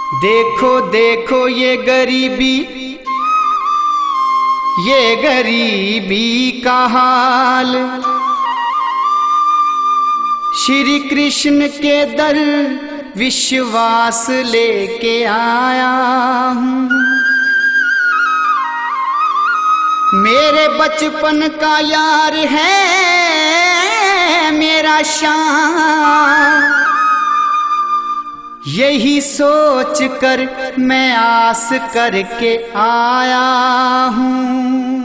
देखो देखो ये गरीबी का हाल, श्री कृष्ण के दर विश्वास लेके आया हूँ। मेरे बचपन का यार है मेरा शान, यही सोच कर मैं आस करके आया हूँ।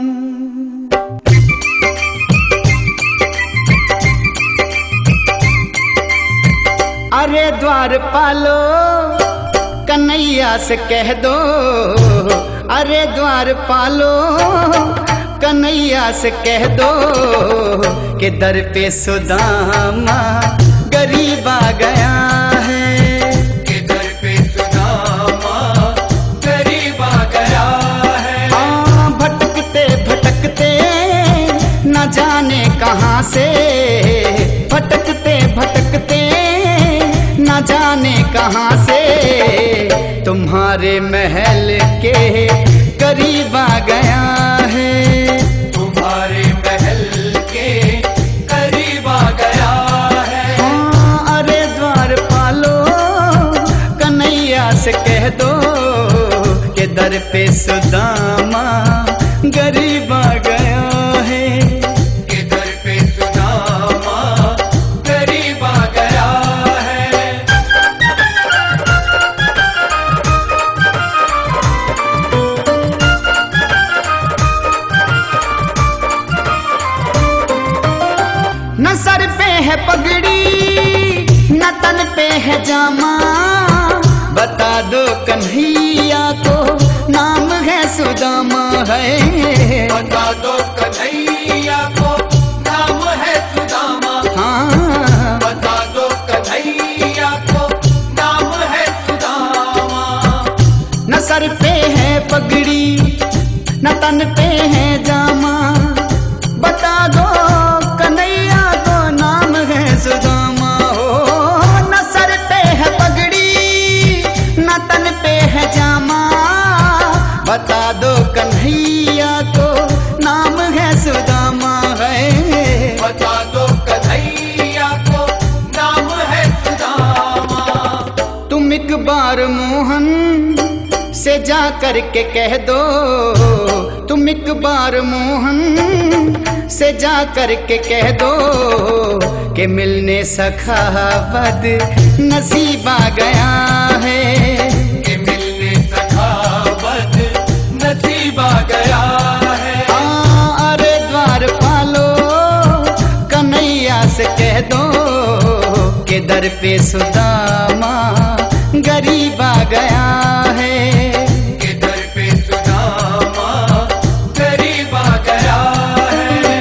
अरे द्वारपालो कन्हैया से कह दो, अरे द्वारपालो कन्हैया से कह दो कि दर पे सुदामा गरीब आ गया है। न जाने कहाँ से भटकते भटकते, न जाने कहाँ से तुम्हारे महल के करीब आ गया है। तुम्हारे महल के करीब आ गया है। हाँ, अरे द्वारपालो कन्हैया से कह दो कि दर पे सुदामा गरीब आ गया है। कि दर पे सुदामा गरीब आ गया है। न सर पे है पगड़ी न तन पे है जामा, बता दो कन्हैया को नाम है सुदामा है। बता दो कन्हैया को नाम है सुदामा। हाँ, बता दो कन्हैया को नाम है सुदामा। न सर पे है पगड़ी न तन पे है जामा, बता दो कन्हैया को नाम है सुदामा हो। न सर पे है पगड़ी न तन पे है जामा, बता दो कन्हैया को नाम है सुदामा है। बता दो कन्हैया को नाम है सुदामा। तुम एक बार मोहन से जा करके कह दो, तुम एक बार मोहन से जा करके कह दो कि मिलने सखावत नसीब आ गया है। कि मिलने सखावत नसीब आ गया है। अरे द्वारपालो कन्हैया से कह दो कि दर पे सुदामा गरीब आ गया है। कि दर पे सुदामा गरीब आ गया है।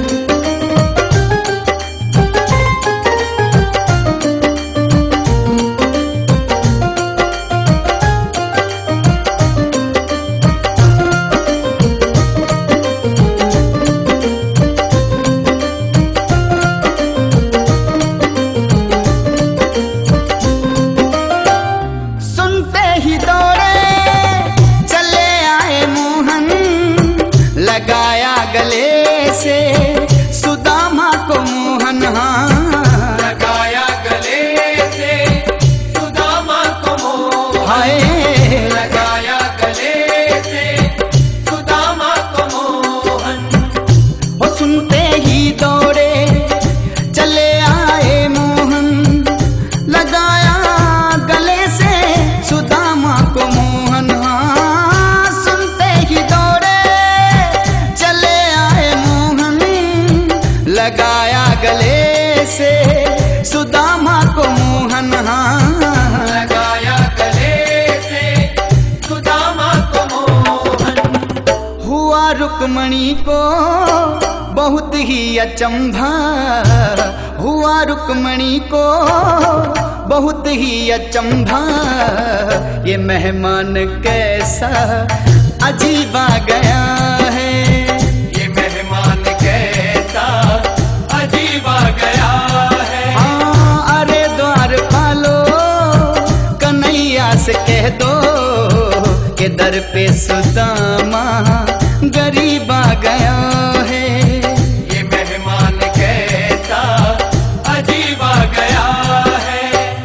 सुनते ही दौड़े चले आए मोहन, लगाया गले से सुदामा को मोहन। हाँ, लगाया गले से सुदामा को मोहन। हाय लगाया गले से सुदामा को मोहन। वो सुनते ही दौड़े चले आए मोहन, लगाया गले से सुदामा को मोहन। हाँ, सुनते ही दौड़े चले आए मोहन, लगाया गले से सुदामा को मोहन। हाँ, लगाया गले से सुदामा को मोहन। हुआ रुक्मणी को बहुत ही अचंभा, हुआ रुक्मणी को बहुत ही अचंभा, ये मेहमान कैसा अजीब आ गया है। ये मेहमान कैसा अजीब आ गया है। हाँ, अरे द्वारपालो कन्हैया से कह दो कि दर पे सुदामा गरीब आ गया है। ये मेहमान कैसा अजीब आ गया है।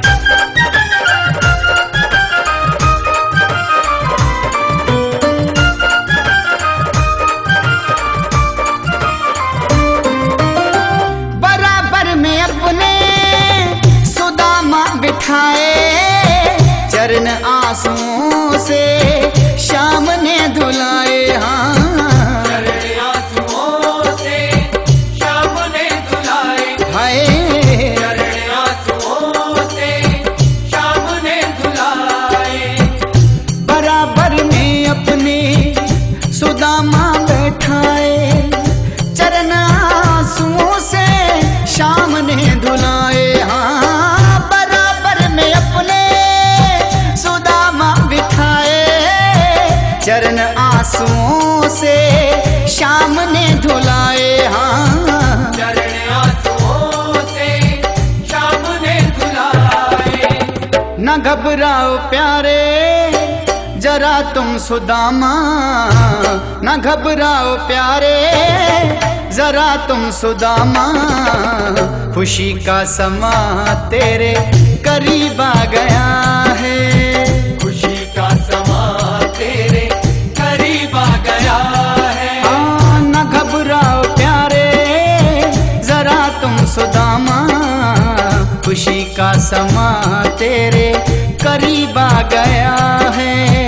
बराबर में अपने सुदामा बिठाए, चरण आंसुओं से शाम ने धुलाए। हाँ, चरण आंसुओं से शाम ने धुलाए। हाय चरण आंसुओं से शाम ने धुलाए। बराबर में अपने सुदामा बैठाए, चरण आंसुओं से शाम ने धुलाए। हाँ, बराबर में अपने सुदामा बिठाए, चरण आंसुओं से शाम ने धुलाए। हाँ, चरण आंसुओं से शाम ने धुलाए। न घबराओ प्यारे जरा तुम सुदामा, न घबराओ प्यारे जरा तुम सुदामा, खुशी का समा तेरे करीब आ गया है। खुशी का समा तेरे करीब आ गया है। हाँ, न घबराओ प्यारे जरा तुम सुदामा, खुशी का समा तेरे करीब आ गया है।